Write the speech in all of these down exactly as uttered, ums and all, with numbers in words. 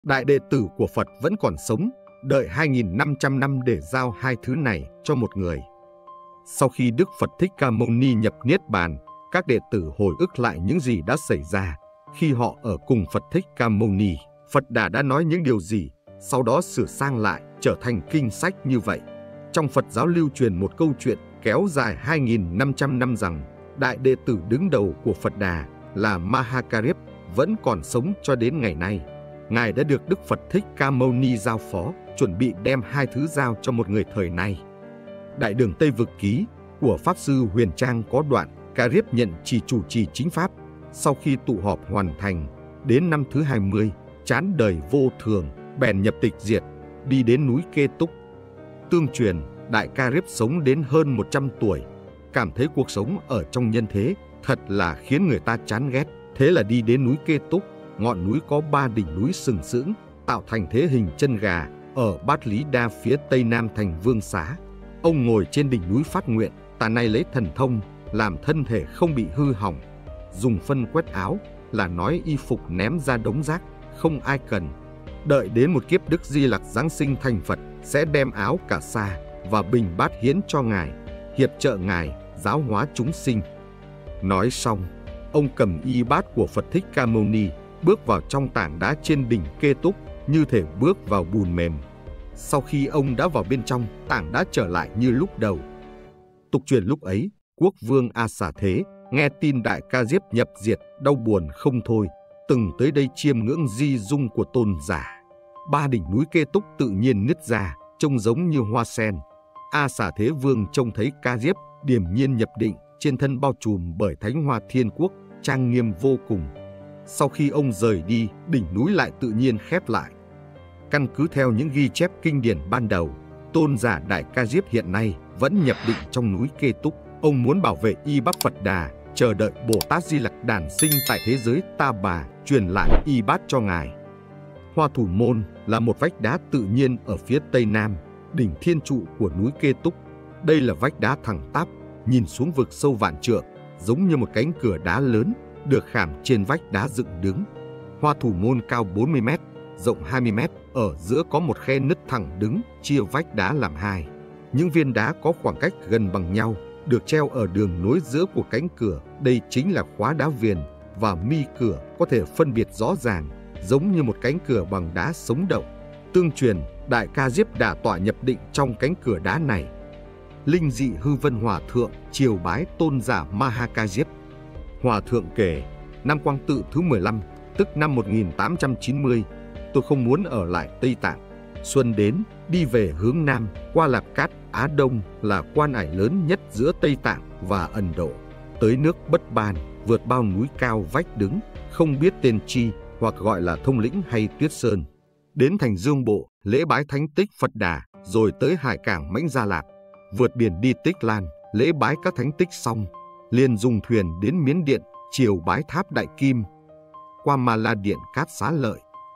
Đại đệ tử của Phật vẫn còn sống, đợi hai nghìn năm trăm năm để giao hai thứ này cho một người. Sau khi Đức Phật Thích Ca Mâu Ni nhập Niết Bàn, các đệ tử hồi ức lại những gì đã xảy ra. Khi họ ở cùng Phật Thích Ca Mâu Ni, Phật Đà đã nói những điều gì, sau đó sửa sang lại trở thành kinh sách như vậy. Trong Phật giáo lưu truyền một câu chuyện kéo dài hai nghìn năm trăm năm rằng đại đệ tử đứng đầu của Phật Đà là Mahakarip vẫn còn sống cho đến ngày nay. Ngài đã được Đức Phật Thích Ca Mâu Ni giao phó, chuẩn bị đem hai thứ giao cho một người thời nay. Đại Đường Tây Vực Ký của Pháp Sư Huyền Trang có đoạn Karip nhận chỉ chủ trì chính Pháp. Sau khi tụ họp hoàn thành, đến năm thứ hai mươi, chán đời vô thường, bèn nhập tịch diệt, đi đến núi Kê Túc. Tương truyền, Đại Karip sống đến hơn một trăm tuổi, cảm thấy cuộc sống ở trong nhân thế thật là khiến người ta chán ghét. Thế là đi đến núi Kê Túc, ngọn núi có ba đỉnh núi sừng sững, tạo thành thế hình chân gà, ở Bát Lý Đa phía tây nam thành Vương Xá. Ông ngồi trên đỉnh núi phát nguyện, ta nay lấy thần thông, làm thân thể không bị hư hỏng. Dùng phân quét áo, là nói y phục ném ra đống rác, không ai cần. Đợi đến một kiếp Đức Di Lặc giáng sinh thành Phật, sẽ đem áo cà sa và bình bát hiến cho Ngài, hiệp trợ Ngài, giáo hóa chúng sinh. Nói xong, ông cầm y bát của Phật Thích Ca Mâu Ni, bước vào trong tảng đá trên đỉnh Kê Túc, như thể bước vào bùn mềm. Sau khi ông đã vào bên trong, tảng đá trở lại như lúc đầu. Tục truyền lúc ấy, quốc vương A Xà Thế nghe tin Đại Ca Diếp nhập diệt, đau buồn không thôi, từng tới đây chiêm ngưỡng di dung của tôn giả. Ba đỉnh núi Kê Túc tự nhiên nứt ra, trông giống như hoa sen. A Xà Thế Vương trông thấy Ca Diếp điềm nhiên nhập định, trên thân bao trùm bởi thánh hoa thiên quốc, trang nghiêm vô cùng. Sau khi ông rời đi, đỉnh núi lại tự nhiên khép lại. Căn cứ theo những ghi chép kinh điển ban đầu, tôn giả Đại Ca Diếp hiện nay vẫn nhập định trong núi Kê Túc. Ông muốn bảo vệ y bát Phật Đà, chờ đợi Bồ Tát Di Lặc đản sinh tại thế giới Ta Bà, truyền lại y bát cho Ngài. Hoa Thủ Môn là một vách đá tự nhiên ở phía tây nam, đỉnh thiên trụ của núi Kê Túc. Đây là vách đá thẳng tắp, nhìn xuống vực sâu vạn trượng, giống như một cánh cửa đá lớn, được khảm trên vách đá dựng đứng. Hoa Thủ Môn cao bốn mươi mét, rộng hai mươi mét, ở giữa có một khe nứt thẳng đứng, chia vách đá làm hai. Những viên đá có khoảng cách gần bằng nhau, được treo ở đường nối giữa của cánh cửa. Đây chính là khóa đá viền, và mi cửa có thể phân biệt rõ ràng, giống như một cánh cửa bằng đá sống động. Tương truyền, Đại Ca Diếp đả tọa nhập định trong cánh cửa đá này. Linh Dị Hư Vân Hòa Thượng triều bái tôn giả Maha Diếp. Hòa Thượng kể, năm Quang Tự thứ mười lăm, tức năm một nghìn tám trăm chín mươi, tôi không muốn ở lại Tây Tạng. Xuân đến, đi về hướng Nam, qua Lạp Cát, Á Đông là quan ải lớn nhất giữa Tây Tạng và Ấn Độ. Tới nước Bất Ban, vượt bao núi cao vách đứng, không biết tên chi, hoặc gọi là Thông Lĩnh hay Tuyết Sơn. Đến thành Dương Bộ, lễ bái thánh tích Phật Đà, rồi tới hải cảng Mãnh Gia Lạp. Vượt biển đi Tích Lan, lễ bái các thánh tích xong, liền dùng thuyền đến Miến Điện, triều bái tháp Đại Kim. Qua Ma La Điện Cát Xá Lợi.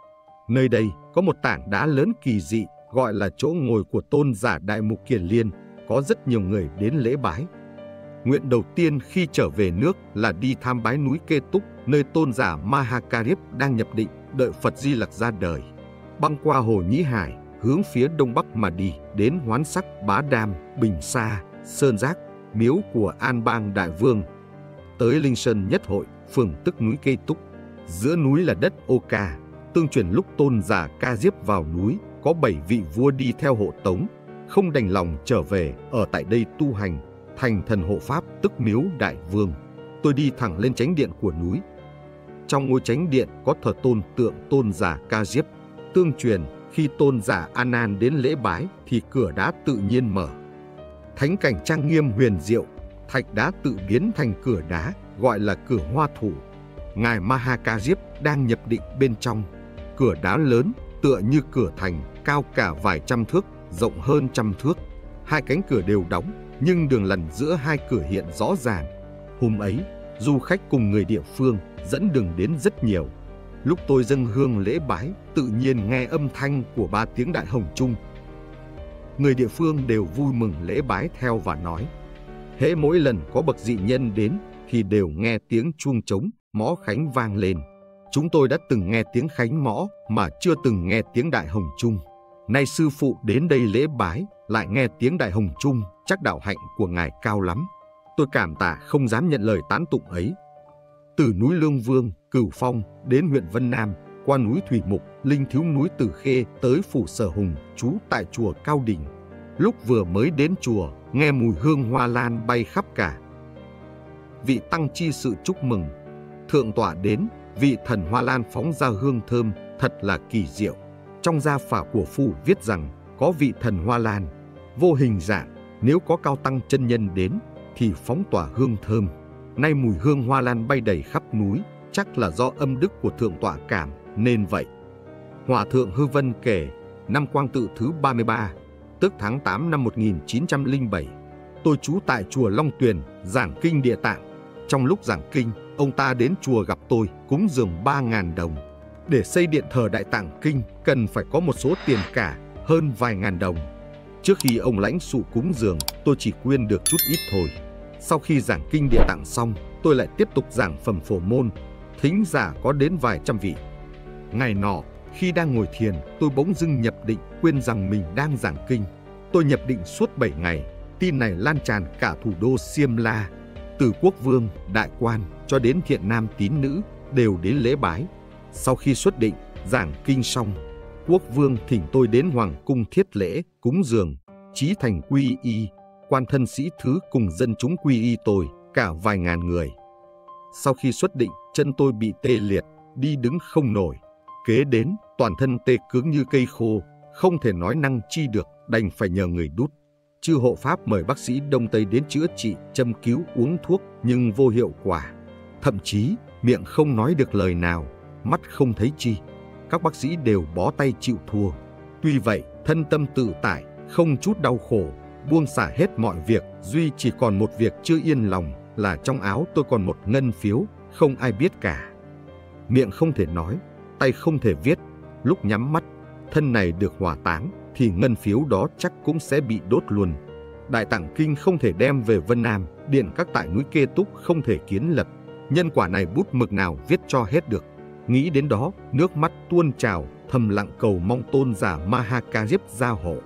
Nơi đây có một tảng đá lớn kỳ dị, gọi là chỗ ngồi của tôn giả Đại Mục Kiền Liên, có rất nhiều người đến lễ bái. Nguyện đầu tiên khi trở về nước là đi tham bái núi Kê Túc, nơi tôn giả Mahakarip đang nhập định, đợi Phật Di Lặc ra đời. Băng qua hồ Nhĩ Hải, hướng phía đông bắc mà đi, đến Hoán Sắc, Bá Đam, Bình Sa, Sơn Giác, miếu của An Bang Đại Vương. Tới Linh Sơn Nhất Hội, phường tức núi Kê Túc. Giữa núi là đất Ô Ca. Tương truyền lúc tôn giả Ca Diếp vào núi, có bảy vị vua đi theo hộ tống, không đành lòng trở về, ở tại đây tu hành, thành thần hộ pháp tức miếu Đại Vương. Tôi đi thẳng lên chánh điện của núi. Trong ngôi chánh điện có thờ tôn tượng tôn giả Ca Diếp. Tương truyền, khi tôn giả A Nan đến lễ bái thì cửa đá tự nhiên mở. Thánh cảnh trang nghiêm huyền diệu, thạch đá tự biến thành cửa đá, gọi là cửa Hoa Thủ. Ngài Maha Diếp đang nhập định bên trong. Cửa đá lớn, tựa như cửa thành, cao cả vài trăm thước, rộng hơn trăm thước. Hai cánh cửa đều đóng, nhưng đường lằn giữa hai cửa hiện rõ ràng. Hôm ấy, du khách cùng người địa phương dẫn đường đến rất nhiều. Lúc tôi dâng hương lễ bái, tự nhiên nghe âm thanh của ba tiếng Đại Hồng Chung. Người địa phương đều vui mừng lễ bái theo và nói, hễ mỗi lần có bậc dị nhân đến thì đều nghe tiếng chuông trống, mõ khánh vang lên. Chúng tôi đã từng nghe tiếng Khánh Mõ mà chưa từng nghe tiếng Đại Hồng Chung. Nay sư phụ đến đây lễ bái, lại nghe tiếng Đại Hồng Chung, chắc đạo hạnh của ngài cao lắm. Tôi cảm tạ không dám nhận lời tán tụng ấy. Từ núi Lương Vương, Cửu Phong đến huyện Vân Nam, qua núi Thủy Mục, linh thiếu núi Tử Khê tới phủ Sở Hùng, trú tại chùa Cao Đỉnh. Lúc vừa mới đến chùa, nghe mùi hương hoa lan bay khắp cả. Vị tăng chi sự chúc mừng. Thượng tọa đến, vị thần hoa lan phóng ra hương thơm, thật là kỳ diệu. Trong gia phả của phủ viết rằng, có vị thần hoa lan, vô hình dạng, nếu có cao tăng chân nhân đến, thì phóng tỏa hương thơm. Nay mùi hương hoa lan bay đầy khắp núi, chắc là do âm đức của thượng tọa cảm, nên vậy. Hòa thượng Hư Vân kể, năm Quang Tự thứ ba mươi ba, tức tháng tám năm một nghìn chín trăm lẻ bảy, tôi trú tại chùa Long Tuyền, giảng kinh Địa Tạng. Trong lúc giảng kinh, ông ta đến chùa gặp tôi, cúng dường ba nghìn đồng. Để xây điện thờ Đại Tạng Kinh, cần phải có một số tiền cả, hơn vài ngàn đồng. Trước khi ông lãnh sụ cúng dường, tôi chỉ quyên được chút ít thôi. Sau khi giảng kinh Địa Tạng xong, tôi lại tiếp tục giảng phẩm Phổ Môn. Thính giả có đến vài trăm vị. Ngày nọ, khi đang ngồi thiền, tôi bỗng dưng nhập định, quên rằng mình đang giảng kinh. Tôi nhập định suốt bảy ngày. Tin này lan tràn cả thủ đô Xiêm La. Từ quốc vương, đại quan cho đến thiện nam tín nữ đều đến lễ bái. Sau khi xuất định, giảng kinh xong, quốc vương thỉnh tôi đến hoàng cung thiết lễ, cúng dường, chí thành quy y. Quan thân sĩ thứ cùng dân chúng quy y tôi, cả vài ngàn người. Sau khi xuất định, chân tôi bị tê liệt, đi đứng không nổi. Kế đến, toàn thân tê cứng như cây khô, không thể nói năng chi được, đành phải nhờ người đút. Chư hộ pháp mời bác sĩ Đông Tây đến chữa trị, châm cứu, uống thuốc, nhưng vô hiệu quả. Thậm chí, miệng không nói được lời nào, mắt không thấy chi. Các bác sĩ đều bó tay chịu thua. Tuy vậy, thân tâm tự tại, không chút đau khổ, buông xả hết mọi việc, duy chỉ còn một việc chưa yên lòng là trong áo tôi còn một ngân phiếu, không ai biết cả. Miệng không thể nói, tay không thể viết, lúc nhắm mắt, thân này được hỏa táng, thì ngân phiếu đó chắc cũng sẽ bị đốt luôn. Đại Tạng Kinh không thể đem về Vân Nam, điện các tại núi Kê Túc không thể kiến lập. Nhân quả này bút mực nào viết cho hết được. Nghĩ đến đó, nước mắt tuôn trào, thầm lặng cầu mong tôn giả Mahakajip gia hộ.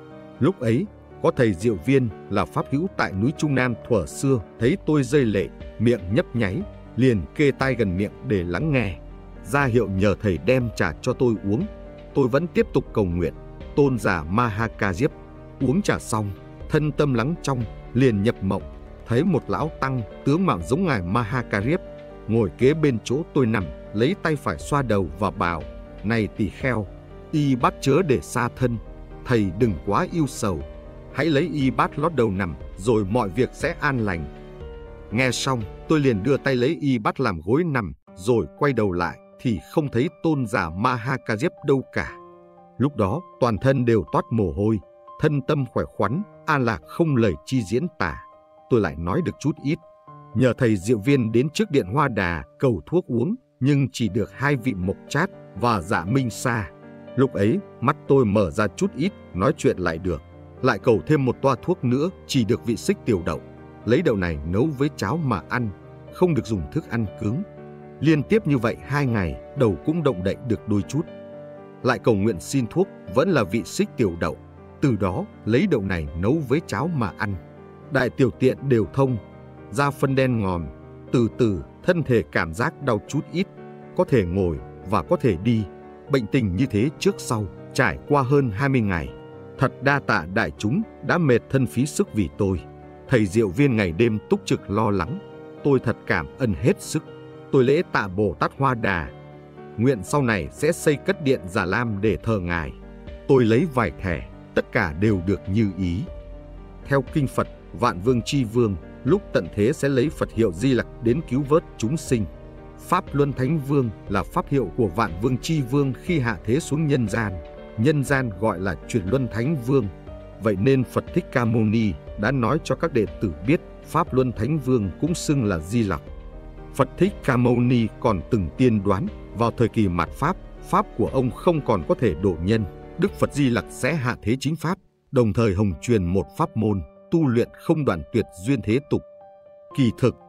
Lúc ấy, có thầy Diệu Viên là pháp hữu tại núi Trung Nam thuở xưa, thấy tôi rơi lệ, miệng nhấp nháy, liền kê tai gần miệng để lắng nghe, ra hiệu nhờ thầy đem trà cho tôi uống. Tôi vẫn tiếp tục cầu nguyện. Tôn giả Mahakajip uống trà xong, thân tâm lắng trong, liền nhập mộng, thấy một lão tăng tướng mạo giống ngài Mahakajip ngồi kế bên chỗ tôi nằm, lấy tay phải xoa đầu và bảo: "Này tỳ kheo, y bát chớ để xa thân, thầy đừng quá yêu sầu, hãy lấy y bát lót đầu nằm, rồi mọi việc sẽ an lành." Nghe xong, tôi liền đưa tay lấy y bát làm gối nằm, rồi quay đầu lại thì không thấy tôn giả Mahakajip đâu cả. Lúc đó, toàn thân đều toát mồ hôi, thân tâm khỏe khoắn, an lạc không lời chi diễn tả. Tôi lại nói được chút ít. Nhờ thầy Diệu Viên đến trước điện Hoa Đà cầu thuốc uống, nhưng chỉ được hai vị Mộc Chát và Dạ Minh Sa. Lúc ấy, mắt tôi mở ra chút ít, nói chuyện lại được. Lại cầu thêm một toa thuốc nữa, chỉ được vị Xích Tiểu Đậu. Lấy đậu này nấu với cháo mà ăn, không được dùng thức ăn cứng. Liên tiếp như vậy hai ngày, đầu cũng động đậy được đôi chút. Lại cầu nguyện xin thuốc, vẫn là vị Xích Tiểu Đậu. Từ đó, lấy đậu này nấu với cháo mà ăn. Đại tiểu tiện đều thông, da phân đen ngòm. Từ từ, thân thể cảm giác đau chút ít, có thể ngồi và có thể đi. Bệnh tình như thế trước sau, trải qua hơn hai mươi ngày. Thật đa tạ đại chúng đã mệt thân phí sức vì tôi. Thầy Diệu Viên ngày đêm túc trực lo lắng. Tôi thật cảm ơn hết sức. Tôi lễ tạ Bồ Tát Hoa Đà, nguyện sau này sẽ xây cất điện Già Lam để thờ ngài. Tôi lấy vài thẻ, tất cả đều được như ý. Theo kinh Phật, Vạn Vương Chi Vương lúc tận thế sẽ lấy Phật hiệu Di Lặc đến cứu vớt chúng sinh. Pháp Luân Thánh Vương là pháp hiệu của Vạn Vương Chi Vương khi hạ thế xuống nhân gian. Nhân gian gọi là Chuyển Luân Thánh Vương. Vậy nên Phật Thích Ca Mâu Ni đã nói cho các đệ tử biết Pháp Luân Thánh Vương cũng xưng là Di Lặc. Phật Thích Ca Mâu Ni còn từng tiên đoán vào thời kỳ mạt Pháp, Pháp của ông không còn có thể độ nhân, Đức Phật Di Lặc sẽ hạ thế chính Pháp, đồng thời hồng truyền một pháp môn, tu luyện không đoạn tuyệt duyên thế tục. Kỳ thực,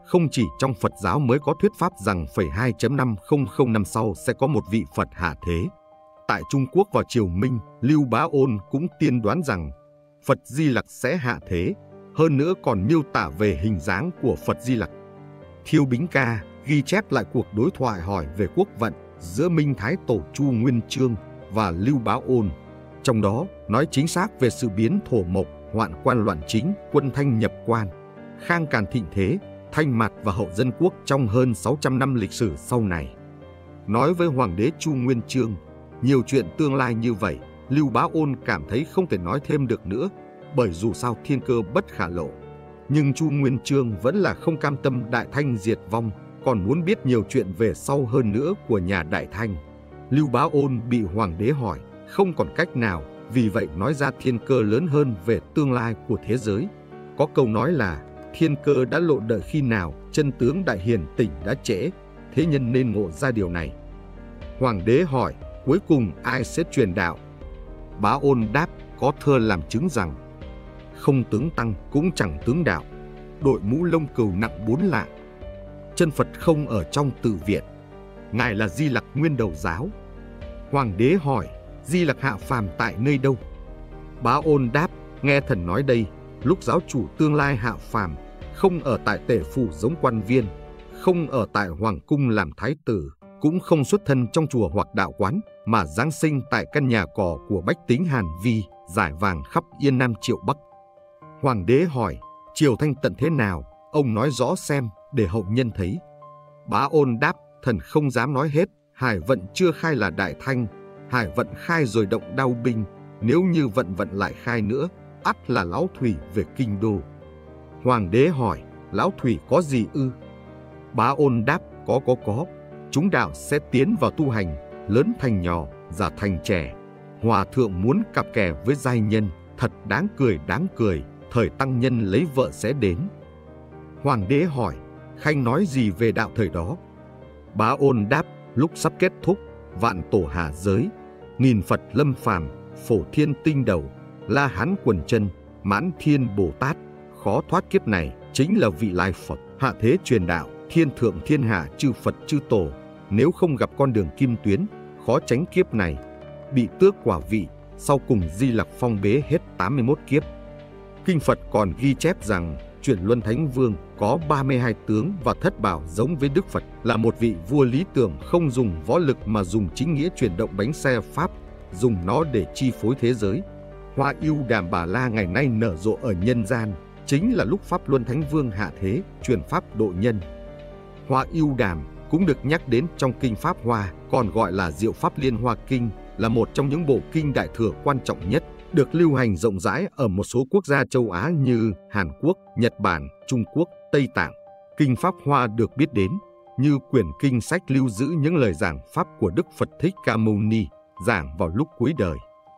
không chỉ trong Phật giáo mới có thuyết pháp rằng hai năm không không năm sau sẽ có một vị Phật hạ thế. Tại Trung Quốc vào triều Minh, Lưu Bá Ôn cũng tiên đoán rằng Phật Di Lặc sẽ hạ thế, hơn nữa còn miêu tả về hình dáng của Phật Di Lặc. Thiêu Bính Ca ghi chép lại cuộc đối thoại hỏi về quốc vận giữa Minh Thái Tổ Chu Nguyên Chương và Lưu Bá Ôn. Trong đó nói chính xác về sự biến thổ mộc, hoạn quan loạn chính, quân Thanh nhập quan, Khang Càn thịnh thế, Thanh Mạt và hậu dân quốc trong hơn sáu trăm năm lịch sử sau này. Nói với Hoàng đế Chu Nguyên Chương, nhiều chuyện tương lai như vậy, Lưu Bá Ôn cảm thấy không thể nói thêm được nữa, bởi dù sao thiên cơ bất khả lộ. Nhưng Chu Nguyên Chương vẫn là không cam tâm Đại Thanh diệt vong, còn muốn biết nhiều chuyện về sau hơn nữa của nhà Đại Thanh. Lưu Bá Ôn bị Hoàng đế hỏi, không còn cách nào, vì vậy nói ra thiên cơ lớn hơn về tương lai của thế giới. Có câu nói là, thiên cơ đã lộ đợi khi nào, chân tướng đại hiền tỉnh đã trễ, thế nhân nên ngộ ra điều này. Hoàng đế hỏi, cuối cùng ai sẽ truyền đạo? Bá Ôn đáp, có thơ làm chứng rằng, không tướng tăng cũng chẳng tướng đạo, đội mũ lông cừu nặng bốn lạng. Chân Phật không ở trong tự viện, ngài là Di Lặc nguyên đầu giáo. Hoàng đế hỏi, Di Lặc hạ phàm tại nơi đâu? Bá Ôn đáp, nghe thần nói đây, lúc giáo chủ tương lai hạ phàm, không ở tại Tể phủ giống quan viên, không ở tại hoàng cung làm thái tử, cũng không xuất thân trong chùa hoặc đạo quán, mà giáng sinh tại căn nhà cỏ của bách tính Hàn Vi, rải vàng khắp Yên Nam Triệu Bắc. Hoàng đế hỏi, triều Thanh tận thế nào, ông nói rõ xem, để hậu nhân thấy. Bá Ôn đáp, thần không dám nói hết, Hải vận chưa khai là Đại Thanh, Hải vận khai rồi động đao binh, nếu như vận vận lại khai nữa, ắt là Lão Thủy về kinh đô. Hoàng đế hỏi, Lão Thủy có gì ư? Bá Ôn đáp, có có có, chúng đạo sẽ tiến vào tu hành, lớn thành nhỏ, già thành trẻ. Hòa thượng muốn cặp kè với giai nhân, thật đáng cười đáng cười, thời tăng nhân lấy vợ sẽ đến. Hoàng đế hỏi, Khanh nói gì về đạo thời đó? Bá Ôn đáp, lúc sắp kết thúc, vạn tổ hạ giới, nghìn Phật lâm phàm, phổ thiên tinh đầu, La Hán quần chân, mãn thiên Bồ Tát, khó thoát kiếp này, chính là vị lai Phật, hạ thế truyền đạo, thiên thượng thiên hạ chư Phật chư Tổ, nếu không gặp con đường kim tuyến, khó tránh kiếp này, bị tước quả vị, sau cùng Di Lặc phong bế hết tám mươi mốt kiếp. Kinh Phật còn ghi chép rằng, Chuyển Luân Thánh Vương có ba mươi hai tướng và thất bảo giống với Đức Phật, là một vị vua lý tưởng không dùng võ lực mà dùng chính nghĩa chuyển động bánh xe Pháp, dùng nó để chi phối thế giới. Hoa ưu đàm Bà La ngày nay nở rộ ở nhân gian, chính là lúc Pháp Luân Thánh Vương hạ thế, truyền pháp độ nhân. Hoa ưu đàm cũng được nhắc đến trong Kinh Pháp Hoa, còn gọi là Diệu Pháp Liên Hoa Kinh, là một trong những bộ kinh đại thừa quan trọng nhất, được lưu hành rộng rãi ở một số quốc gia châu Á như Hàn Quốc, Nhật Bản, Trung Quốc, Tây Tạng. Kinh Pháp Hoa được biết đến như quyển kinh sách lưu giữ những lời giảng pháp của Đức Phật Thích Ca Mâu Ni, giảng vào lúc cuối đời.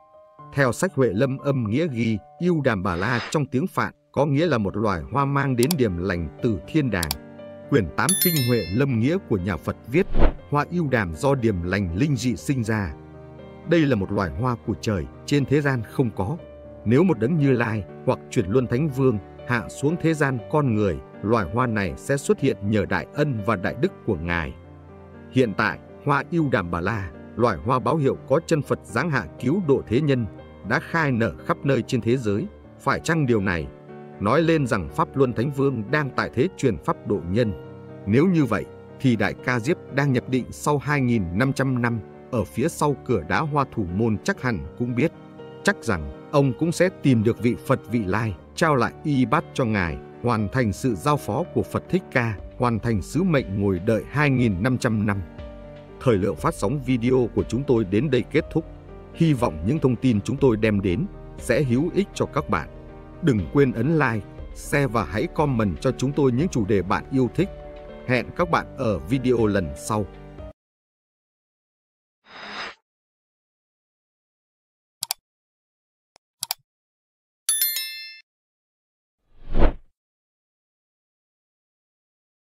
Theo sách Huệ Lâm âm nghĩa ghi, ưu đàm Bà La trong tiếng Phạn có nghĩa là một loài hoa mang đến điểm lành từ thiên đàng. Quyển tám kinh Huệ Lâm nghĩa của nhà Phật viết, hoa ưu đàm do điểm lành linh dị sinh ra. Đây là một loài hoa của trời, trên thế gian không có. Nếu một đấng Như Lai hoặc Chuyển Luân Thánh Vương hạ xuống thế gian con người, loài hoa này sẽ xuất hiện nhờ đại ân và đại đức của Ngài. Hiện tại, hoa ưu đàm Bà La, loài hoa báo hiệu có chân Phật giáng hạ cứu độ thế nhân, đã khai nở khắp nơi trên thế giới. Phải chăng điều này nói lên rằng Pháp Luân Thánh Vương đang tại thế truyền pháp độ nhân? Nếu như vậy, thì Đại Ca Diếp đang nhập định sau hai nghìn năm trăm năm, ở phía sau cửa đá Hoa Thủ Môn chắc hẳn cũng biết. Chắc rằng ông cũng sẽ tìm được vị Phật vị lai, trao lại y bát cho Ngài, hoàn thành sự giao phó của Phật Thích Ca, hoàn thành sứ mệnh ngồi đợi hai nghìn năm trăm năm. Thời lượng phát sóng video của chúng tôi đến đây kết thúc. Hy vọng những thông tin chúng tôi đem đến sẽ hữu ích cho các bạn. Đừng quên ấn like, share và hãy comment cho chúng tôi những chủ đề bạn yêu thích. Hẹn các bạn ở video lần sau.